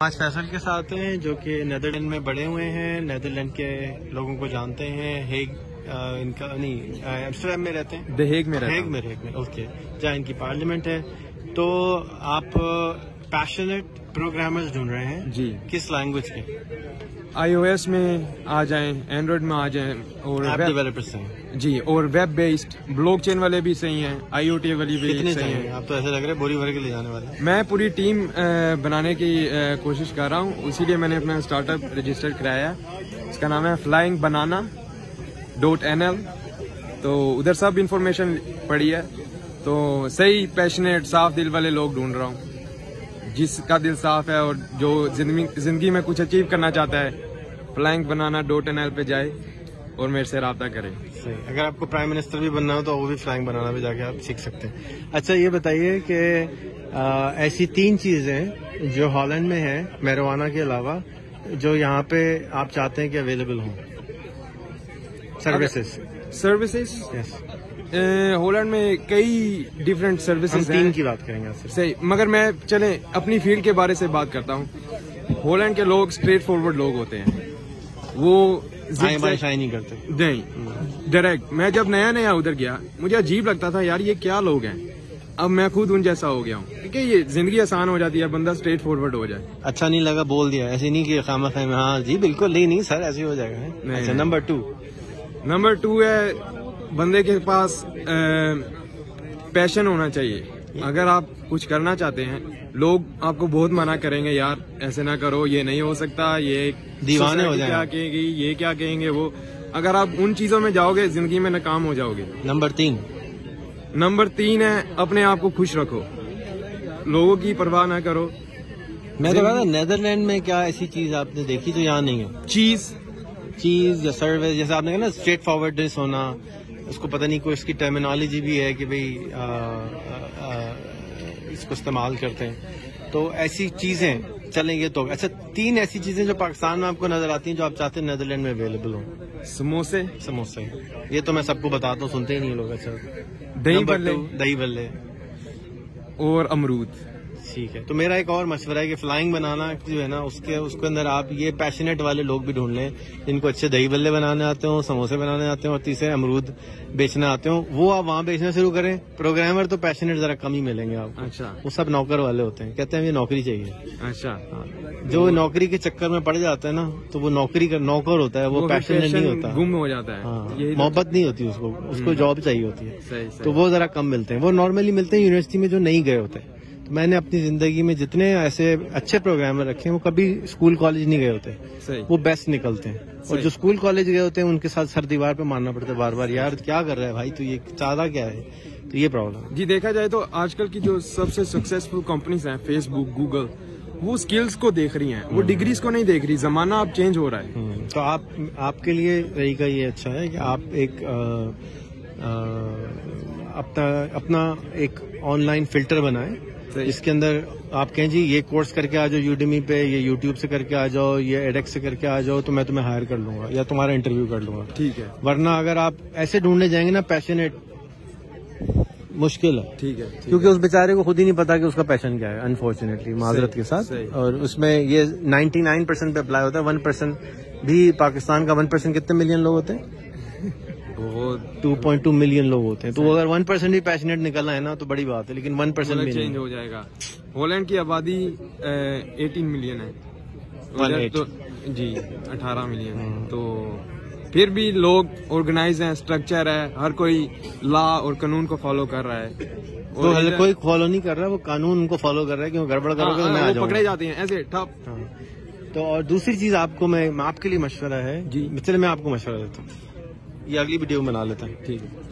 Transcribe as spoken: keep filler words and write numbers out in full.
आज फैसल के साथ हैं जो कि नेदरलैंड में बड़े हुए हैं, नेदरलैंड के लोगों को जानते हैं। हेग आ, इनका नहीं एम्स्टरडैम में रहते हैं, द हेग में रहते हैं। हेग में हेग में ओके, जहाँ इनकी पार्लियामेंट है। तो आप पैशनेट प्रोग्रामर्स ढूंढ रहे हैं जी, किस लैंग्वेज के? आईओएस में आ जाएं, एंड्रॉइड में आ जाएं, और ऐप डेवलपर्स हैं जी, और वेब बेस्ड ब्लॉकचेन वाले भी सही हैं, आईओटी वाली भी सही हैं। आप तो ऐसे लग रहे हैं बोरी भर के ले जाने वाले। मैं पूरी टीम बनाने की कोशिश कर रहा हूँ, इसीलिए मैंने अपना स्टार्टअप रजिस्टर कराया। इसका नाम है flying banana dot N L. तो उधर सब इंफॉर्मेशन पड़ी है। तो सही पैशनेट साफ दिल वाले लोग ढूंढ रहा हूँ, जिसका दिल साफ है और जो जिंदगी में कुछ अचीव करना चाहता है, flying banana dot N L पे जाए और मेरे से रब्ता करें। सही। अगर आपको प्राइम मिनिस्टर भी बनना हो तो वो भी फ्लाइंग बनाना भी जाके आप सीख सकते हैं। अच्छा, ये बताइए कि ऐसी तीन चीजें जो हॉलैंड में है मैरिजुआना के अलावा, जो यहाँ पे आप चाहते हैं कि अवेलेबल हों, सर्विसेज। सर्विसेज यस, हॉलैंड में कई डिफरेंट सर्विसेज हैं। तीन की बात करेंगे सही, मगर मैं चले अपनी फील्ड के बारे से बात करता हूँ। हॉलैंड के लोग स्ट्रेट फॉरवर्ड लोग होते हैं, वो शाई नहीं करते नहीं डायरेक्ट। मैं जब नया नया उधर गया मुझे अजीब लगता था, यार ये क्या लोग हैं। अब मैं खुद उन जैसा हो गया हूँ, क्योंकि ये जिंदगी आसान हो जाती है, बंदा स्ट्रेट फॉरवर्ड हो जाए। अच्छा नहीं लगा बोल दिया, ऐसे नहीं कि खामा खामा हाँ जी बिल्कुल नहीं नहीं सर ऐसे हो जाएगा। अच्छा, नंबर टू नंबर टू है बंदे के पास पैशन होना चाहिए। अगर आप कुछ करना चाहते हैं, लोग आपको बहुत मना करेंगे, यार ऐसे ना करो, ये नहीं हो सकता, ये दीवाने हो जाएंगे, क्या कहेगी, ये क्या कहेंगे वो। अगर आप उन चीजों में जाओगे जिंदगी में नाकाम हो जाओगे। नंबर तीन नंबर तीन है अपने आप को खुश रखो, लोगों की परवाह ना करो। मैं तो कहता नेदरलैंड में क्या ऐसी चीज आपने देखी जो यहाँ नहीं है? चीज चीज या सर्विस, जैसे आपने कहा ना स्ट्रेट फॉरवर्डनेस होना, उसको पता नहीं कोई इसकी टर्मिनोलॉजी भी है कि भाई आ, आ, आ, इसको इस्तेमाल करते हैं। तो ऐसी चीजें चलेंगे तो अच्छा, तीन ऐसी चीजें जो पाकिस्तान में आपको नजर आती हैं जो आप चाहते हैं नेदरलैंड में अवेलेबल हो। समोसे समोसे ये तो मैं सबको बताता हूँ, सुनते ही नहीं लोग। अच्छा, दही बल्ले, दही बल्ले और अमरूद। ठीक है, तो मेरा एक और मशवरा है कि फ्लाइंग बनाना जो है ना, उसके उसके अंदर आप ये पैशनेट वाले लोग भी ढूंढ लें जिनको अच्छे दही बल्ले बनाने आते हो, समोसे बनाने आते हो, और तीसरे अमरूद बेचने आते हो। वो आप वहाँ बेचना शुरू करें। प्रोग्रामर तो पैशनेट जरा कम ही मिलेंगे आपको। अच्छा, वो सब नौकर वाले होते हैं, कहते हैं ये नौकरी चाहिए। अच्छा, जो नौकरी के चक्कर में पड़ जाता है ना, तो वो नौकरी का नौकर होता है, वो पैशनेट नहीं होता, गुम हो जाता है। मोहब्बत नहीं होती उसको, उसको जॉब चाहिए होती है। तो वो जरा कम मिलते हैं, वो नॉर्मली मिलते हैं यूनिवर्सिटी में जो नहीं गए होते। तो मैंने अपनी जिंदगी में जितने ऐसे अच्छे प्रोग्रामर रखे हैं वो कभी स्कूल कॉलेज नहीं गए होते, वो बेस्ट निकलते हैं। और जो स्कूल कॉलेज गए होते हैं उनके साथ सर दीवार पे मारना पड़ता है बार बार, यार क्या कर रहा है भाई तू, ये चाहता क्या है। तो ये प्रॉब्लम जी। देखा जाए तो आजकल की जो सबसे सक्सेसफुल कंपनीज हैं, फेसबुक, गूगल, वो स्किल्स को देख रही हैं, वो डिग्रीज को नहीं देख रही। जमाना अब चेंज हो रहा है। तो आप आपके लिए तरीका ये अच्छा है कि आप एक आ, आ, अपना अपना एक ऑनलाइन फिल्टर बनाएं, इसके अंदर आप कहें जी ये कोर्स करके आ जाओ यूडेमी पे, ये यूट्यूब से करके आ जाओ, ये एडेक्स से करके आ जाओ, तो मैं तुम्हें हायर कर लूंगा या तुम्हारा इंटरव्यू कर लूंगा। ठीक है। वरना अगर आप ऐसे ढूंढने जाएंगे ना पैशनेट, मुश्किल है। ठीक है, क्योंकि उस बेचारे को खुद ही नहीं पता कि उसका पैशन क्या है, अनफॉर्चुनेटली, माजरत के साथ। और उसमें ये निन्यानवे परसेंट पे अप्लाई होता है, वन परसेंट भी पाकिस्तान का वन परसेंट कितने मिलियन लोग होते हैं? टू पॉइंट टू मिलियन लोग होते हैं। तो अगर वन परसेंट भी पैशनेट निकलना है ना तो बड़ी बात है, लेकिन वन परसेंट चेंज हो जाएगा। हॉलैंड की आबादी अठारह मिलियन है, तो जी अठारह मिलियन। तो फिर भी लोग ऑर्गेनाइज हैं, स्ट्रक्चर है, हर कोई लॉ और कानून को फॉलो कर रहा है। और हर कोई फॉलो नहीं कर रहा, वो कानून उनको फॉलो कर रहा है, क्यों गड़बड़ करोगे तो मैं आ जाऊंगा, पकड़े जाते हैं ऐसे ठप। तो और दूसरी चीज आपको मैं आपके लिए मशवरा है जी, चले मैं आपको मशवरा देता हूँ, ये अगली वीडियो में बना लेता हूँ। ठीक है।